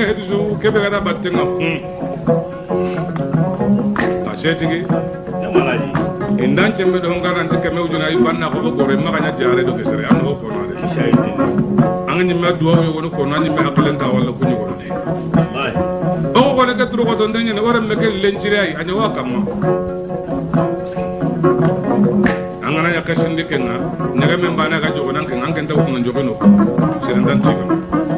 hedu kebe kada battenga asetigi malaji indan cembe do ngaran te keme ujuna ibanna ko gore maganya jare do kesere an ko no de shaydi angani ma duwa yo wono ko nani me haklen ta wala kunyi ko de wallahi o ko le katru ko ton denye ne wara me kel lencire ay anya wa kamma angana ya kasindi kenga nyaga me bana ga jogo nan kan an kan taw ko jogo no siran tan tiga